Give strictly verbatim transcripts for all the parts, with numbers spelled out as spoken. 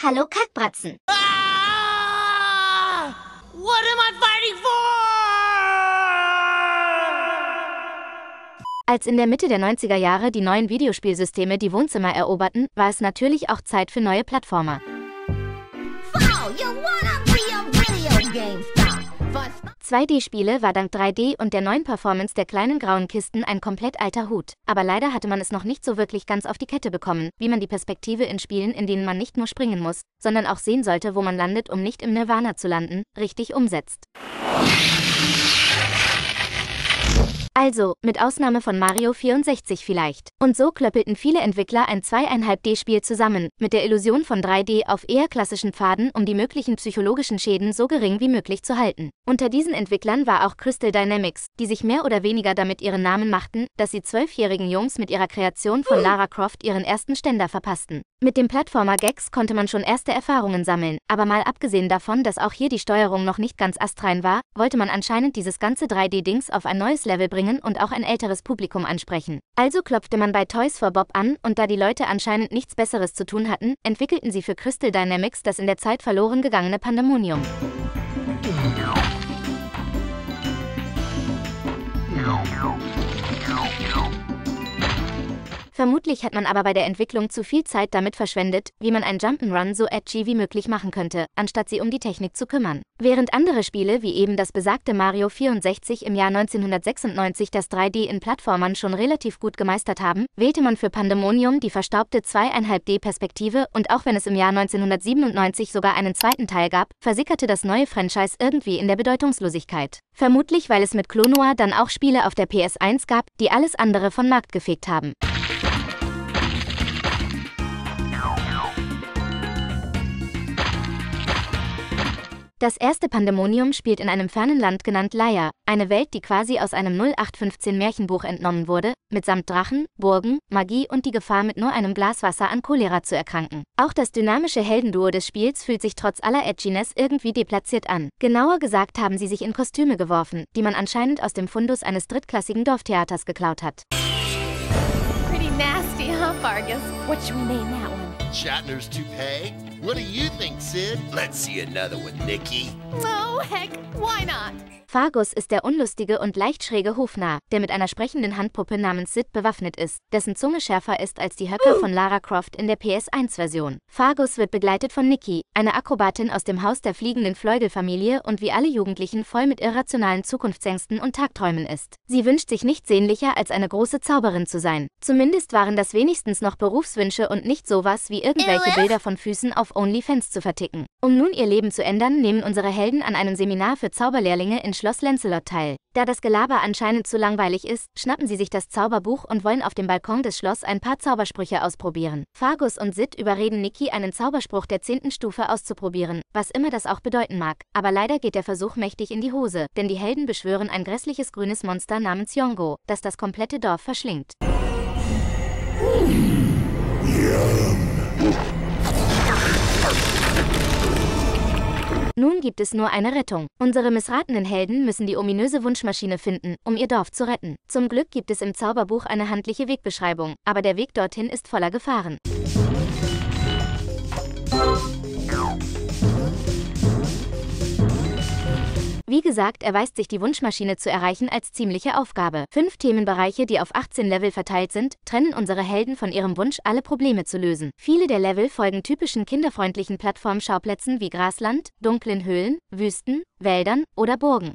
Hallo Kackbratzen. Ah! What am I fighting for? Als in der Mitte der neunziger Jahre die neuen Videospielsysteme die Wohnzimmer eroberten, war es natürlich auch Zeit für neue Plattformer. zwei D-Spiele war dank drei D und der neuen Performance der kleinen grauen Kisten ein komplett alter Hut. Aber leider hatte man es noch nicht so wirklich ganz auf die Kette bekommen, wie man die Perspektive in Spielen, in denen man nicht nur springen muss, sondern auch sehen sollte, wo man landet, um nicht im Nirvana zu landen, richtig umsetzt. Also, mit Ausnahme von Mario vierundsechzig vielleicht. Und so klöppelten viele Entwickler ein zwei Komma fünf D-Spiel zusammen, mit der Illusion von drei D auf eher klassischen Pfaden, um die möglichen psychologischen Schäden so gering wie möglich zu halten. Unter diesen Entwicklern war auch Crystal Dynamics, die sich mehr oder weniger damit ihren Namen machten, dass sie zwölfjährigen Jungs mit ihrer Kreation von Lara Croft ihren ersten Ständer verpassten. Mit dem Plattformer Gex konnte man schon erste Erfahrungen sammeln, aber mal abgesehen davon, dass auch hier die Steuerung noch nicht ganz astrein war, wollte man anscheinend dieses ganze drei D-Dings auf ein neues Level bringen und auch ein älteres Publikum ansprechen. Also klopfte man bei Toys for Bob an und da die Leute anscheinend nichts Besseres zu tun hatten, entwickelten sie für Crystal Dynamics das in der Zeit verloren gegangene Pandemonium. Vermutlich hat man aber bei der Entwicklung zu viel Zeit damit verschwendet, wie man ein Jump'n'Run so edgy wie möglich machen könnte, anstatt sie um die Technik zu kümmern. Während andere Spiele wie eben das besagte Mario vierundsechzig im Jahr neunzehnhundertsechsundneunzig das drei D in Plattformern schon relativ gut gemeistert haben, wählte man für Pandemonium die verstaubte zwei Komma fünf D-Perspektive und auch wenn es im Jahr neunzehnhundertsiebenundneunzig sogar einen zweiten Teil gab, versickerte das neue Franchise irgendwie in der Bedeutungslosigkeit. Vermutlich, weil es mit Klonoa dann auch Spiele auf der P S eins gab, die alles andere von Markt gefegt haben. Das erste Pandemonium spielt in einem fernen Land genannt Laia, eine Welt, die quasi aus einem null acht fünfzehn Märchenbuch entnommen wurde, mitsamt Drachen, Burgen, Magie und die Gefahr, mit nur einem Glas Wasser an Cholera zu erkranken. Auch das dynamische Heldenduo des Spiels fühlt sich trotz aller Edginess irgendwie deplatziert an. Genauer gesagt haben sie sich in Kostüme geworfen, die man anscheinend aus dem Fundus eines drittklassigen Dorftheaters geklaut hat. Pretty nasty, huh, Fargus? What should we name that one? Shatner's toupee? What do you think, Sid? Let's see another one, Nikki. Oh, heck, why not? Fargus ist der unlustige und leicht schräge Hofnarr, der mit einer sprechenden Handpuppe namens Sid bewaffnet ist, dessen Zunge schärfer ist als die Höcker von Lara Croft in der P S eins Version. Fargus wird begleitet von Nikki, einer Akrobatin aus dem Haus der fliegenden Fleugel-Familie und wie alle Jugendlichen voll mit irrationalen Zukunftsängsten und Tagträumen ist. Sie wünscht sich nichts sehnlicher als eine große Zauberin zu sein. Zumindest waren das wenigstens noch Berufswünsche und nicht sowas wie irgendwelche Bilder von Füßen auf OnlyFans zu verticken. Um nun ihr Leben zu ändern, nehmen unsere Helden an einem Seminar für Zauberlehrlinge in Schloss Lancelot teil. Da das Gelaber anscheinend zu langweilig ist, schnappen sie sich das Zauberbuch und wollen auf dem Balkon des Schloss ein paar Zaubersprüche ausprobieren. Fargus und Sid überreden Nikki, einen Zauberspruch der zehnten Stufe auszuprobieren, was immer das auch bedeuten mag. Aber leider geht der Versuch mächtig in die Hose, denn die Helden beschwören ein grässliches grünes Monster namens Yongo, das das komplette Dorf verschlingt. Nun gibt es nur eine Rettung. Unsere missratenen Helden müssen die ominöse Wunschmaschine finden, um ihr Dorf zu retten. Zum Glück gibt es im Zauberbuch eine handliche Wegbeschreibung, aber der Weg dorthin ist voller Gefahren. Wie gesagt, erweist sich die Wunschmaschine zu erreichen als ziemliche Aufgabe. Fünf Themenbereiche, die auf achtzehn Level verteilt sind, trennen unsere Helden von ihrem Wunsch, alle Probleme zu lösen. Viele der Level folgen typischen kinderfreundlichen Plattformschauplätzen wie Grasland, dunklen Höhlen, Wüsten, Wäldern oder Burgen.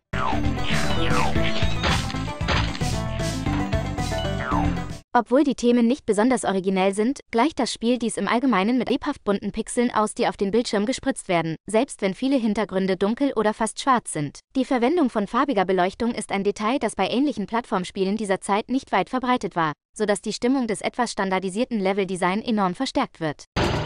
Obwohl die Themen nicht besonders originell sind, gleicht das Spiel dies im Allgemeinen mit lebhaft bunten Pixeln aus, die auf den Bildschirm gespritzt werden, selbst wenn viele Hintergründe dunkel oder fast schwarz sind. Die Verwendung von farbiger Beleuchtung ist ein Detail, das bei ähnlichen Plattformspielen dieser Zeit nicht weit verbreitet war, sodass die Stimmung des etwas standardisierten Leveldesign enorm verstärkt wird.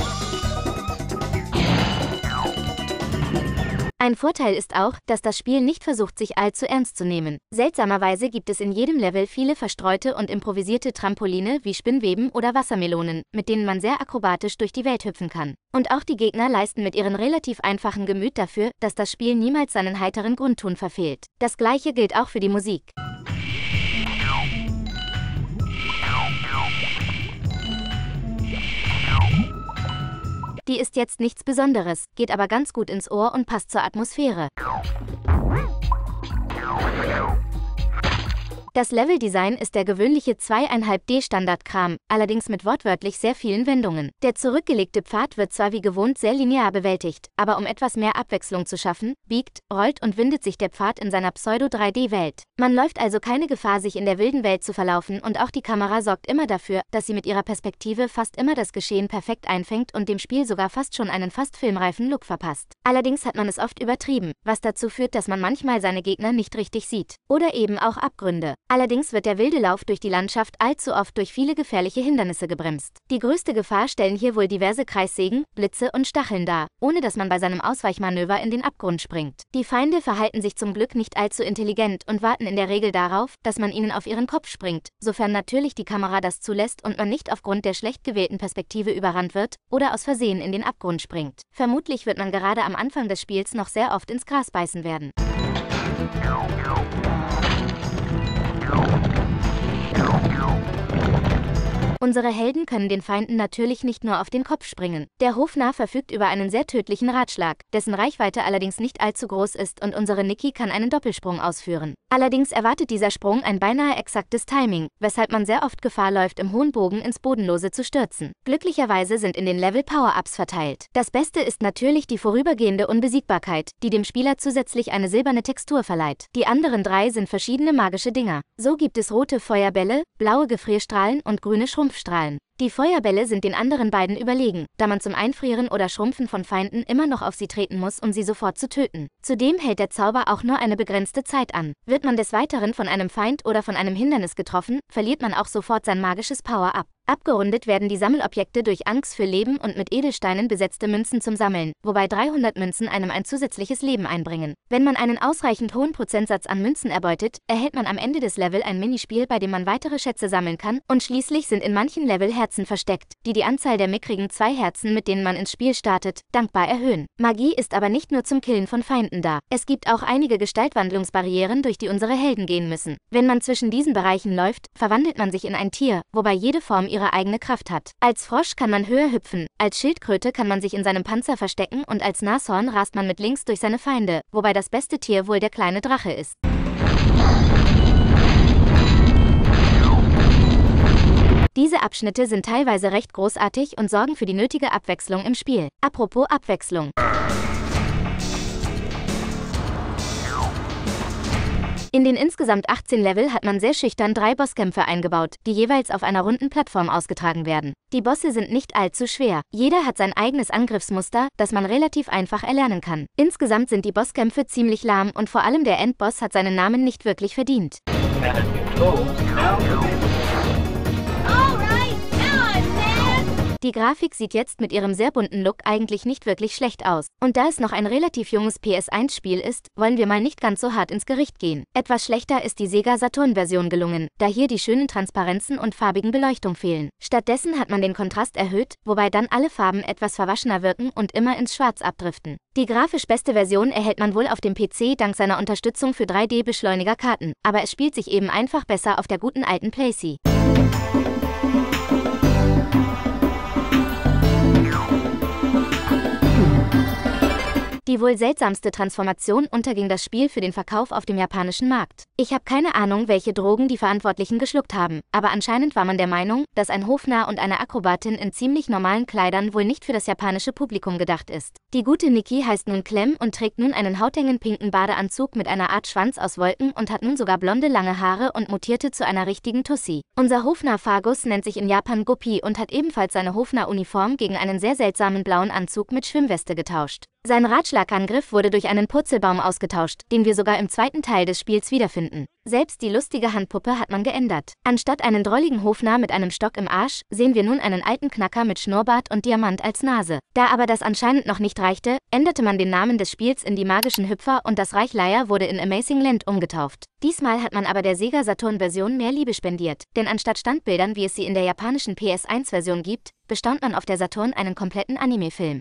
Ein Vorteil ist auch, dass das Spiel nicht versucht, sich allzu ernst zu nehmen. Seltsamerweise gibt es in jedem Level viele verstreute und improvisierte Trampoline wie Spinnweben oder Wassermelonen, mit denen man sehr akrobatisch durch die Welt hüpfen kann. Und auch die Gegner leisten mit ihrem relativ einfachen Gemüt dafür, dass das Spiel niemals seinen heiteren Grundton verfehlt. Das gleiche gilt auch für die Musik. Die ist jetzt nichts Besonderes, geht aber ganz gut ins Ohr und passt zur Atmosphäre. Das Leveldesign ist der gewöhnliche zwei Komma fünf D Standardkram, allerdings mit wortwörtlich sehr vielen Wendungen. Der zurückgelegte Pfad wird zwar wie gewohnt sehr linear bewältigt, aber um etwas mehr Abwechslung zu schaffen, biegt, rollt und windet sich der Pfad in seiner Pseudo drei D Welt. Man läuft also keine Gefahr, sich in der wilden Welt zu verlaufen, und auch die Kamera sorgt immer dafür, dass sie mit ihrer Perspektive fast immer das Geschehen perfekt einfängt und dem Spiel sogar fast schon einen fast filmreifen Look verpasst. Allerdings hat man es oft übertrieben, was dazu führt, dass man manchmal seine Gegner nicht richtig sieht. Oder eben auch Abgründe. Allerdings wird der wilde Lauf durch die Landschaft allzu oft durch viele gefährliche Hindernisse gebremst. Die größte Gefahr stellen hier wohl diverse Kreissägen, Blitze und Stacheln dar, ohne dass man bei seinem Ausweichmanöver in den Abgrund springt. Die Feinde verhalten sich zum Glück nicht allzu intelligent und warten in der Regel darauf, dass man ihnen auf ihren Kopf springt, sofern natürlich die Kamera das zulässt und man nicht aufgrund der schlecht gewählten Perspektive überrannt wird oder aus Versehen in den Abgrund springt. Vermutlich wird man gerade am Anfang des Spiels noch sehr oft ins Gras beißen werden. Unsere Helden können den Feinden natürlich nicht nur auf den Kopf springen. Der Hofnarr verfügt über einen sehr tödlichen Ratschlag, dessen Reichweite allerdings nicht allzu groß ist, und unsere Nikki kann einen Doppelsprung ausführen. Allerdings erwartet dieser Sprung ein beinahe exaktes Timing, weshalb man sehr oft Gefahr läuft, im hohen Bogen ins Bodenlose zu stürzen. Glücklicherweise sind in den Level Power-Ups verteilt. Das Beste ist natürlich die vorübergehende Unbesiegbarkeit, die dem Spieler zusätzlich eine silberne Textur verleiht. Die anderen drei sind verschiedene magische Dinger. So gibt es rote Feuerbälle, blaue Gefrierstrahlen und grüne Schrumpfstrahlen. Die Feuerbälle sind den anderen beiden überlegen, da man zum Einfrieren oder Schrumpfen von Feinden immer noch auf sie treten muss, um sie sofort zu töten. Zudem hält der Zauber auch nur eine begrenzte Zeit an. Wird man des Weiteren von einem Feind oder von einem Hindernis getroffen, verliert man auch sofort sein magisches Power-Up. Abgerundet werden die Sammelobjekte durch Anks für Leben und mit Edelsteinen besetzte Münzen zum Sammeln, wobei dreihundert Münzen einem ein zusätzliches Leben einbringen. Wenn man einen ausreichend hohen Prozentsatz an Münzen erbeutet, erhält man am Ende des Levels ein Minispiel, bei dem man weitere Schätze sammeln kann, und schließlich sind in manchen Level Herzen versteckt, die die Anzahl der mickrigen zwei Herzen, mit denen man ins Spiel startet, dankbar erhöhen. Magie ist aber nicht nur zum Killen von Feinden da. Es gibt auch einige Gestaltwandlungsbarrieren, durch die unsere Helden gehen müssen. Wenn man zwischen diesen Bereichen läuft, verwandelt man sich in ein Tier, wobei jede Form ihre eigene Kraft hat. Als Frosch kann man höher hüpfen, als Schildkröte kann man sich in seinem Panzer verstecken und als Nashorn rast man mit links durch seine Feinde, wobei das beste Tier wohl der kleine Drache ist. Diese Abschnitte sind teilweise recht großartig und sorgen für die nötige Abwechslung im Spiel. Apropos Abwechslung. In den insgesamt achtzehn Level hat man sehr schüchtern drei Bosskämpfe eingebaut, die jeweils auf einer runden Plattform ausgetragen werden. Die Bosse sind nicht allzu schwer. Jeder hat sein eigenes Angriffsmuster, das man relativ einfach erlernen kann. Insgesamt sind die Bosskämpfe ziemlich lahm und vor allem der Endboss hat seinen Namen nicht wirklich verdient. Die Grafik sieht jetzt mit ihrem sehr bunten Look eigentlich nicht wirklich schlecht aus. Und da es noch ein relativ junges P S eins Spiel ist, wollen wir mal nicht ganz so hart ins Gericht gehen. Etwas schlechter ist die Sega Saturn-Version gelungen, da hier die schönen Transparenzen und farbigen Beleuchtung fehlen. Stattdessen hat man den Kontrast erhöht, wobei dann alle Farben etwas verwaschener wirken und immer ins Schwarz abdriften. Die grafisch beste Version erhält man wohl auf dem P C dank seiner Unterstützung für drei D-Beschleuniger-Karten, aber es spielt sich eben einfach besser auf der guten alten PlayStation. Die wohl seltsamste Transformation unterging das Spiel für den Verkauf auf dem japanischen Markt. Ich habe keine Ahnung, welche Drogen die Verantwortlichen geschluckt haben, aber anscheinend war man der Meinung, dass ein Hofnarr und eine Akrobatin in ziemlich normalen Kleidern wohl nicht für das japanische Publikum gedacht ist. Die gute Nikki heißt nun Clem und trägt nun einen hautengen pinken Badeanzug mit einer Art Schwanz aus Wolken und hat nun sogar blonde lange Haare und mutierte zu einer richtigen Tussi. Unser Hofnarr Fagus nennt sich in Japan Guppy und hat ebenfalls seine Hofnarr-Uniform gegen einen sehr seltsamen blauen Anzug mit Schwimmweste getauscht. Sein Ratschlagangriff wurde durch einen Purzelbaum ausgetauscht, den wir sogar im zweiten Teil des Spiels wiederfinden. Selbst die lustige Handpuppe hat man geändert. Anstatt einen drolligen Hofnarr mit einem Stock im Arsch, sehen wir nun einen alten Knacker mit Schnurrbart und Diamant als Nase. Da aber das anscheinend noch nicht reichte, änderte man den Namen des Spiels in die magischen Hüpfer und das Reich Leia wurde in Amazing Land umgetauft. Diesmal hat man aber der Sega Saturn-Version mehr Liebe spendiert, denn anstatt Standbildern, wie es sie in der japanischen P S eins Version gibt, bestaunt man auf der Saturn einen kompletten Anime-Film.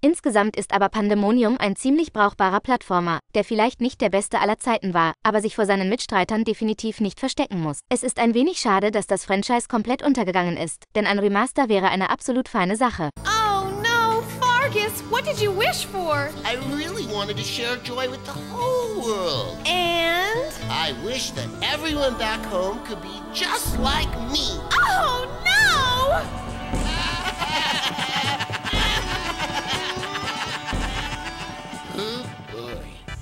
Insgesamt ist aber Pandemonium ein ziemlich brauchbarer Plattformer, der vielleicht nicht der beste aller Zeiten war, aber sich vor seinen Mitstreitern definitiv nicht verstecken muss. Es ist ein wenig schade, dass das Franchise komplett untergegangen ist, denn ein Remaster wäre eine absolut feine Sache. Oh no, Fargus, what did you wish for? I really wanted to share joy with the whole world. And? I wish that everyone back home could be just like me. Oh no! Oh boy.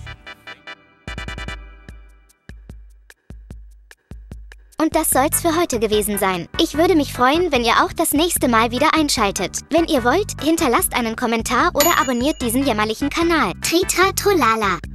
Und das soll's für heute gewesen sein. Ich würde mich freuen, wenn ihr auch das nächste Mal wieder einschaltet. Wenn ihr wollt, hinterlasst einen Kommentar oder abonniert diesen jämmerlichen Kanal. Tritra Trollala.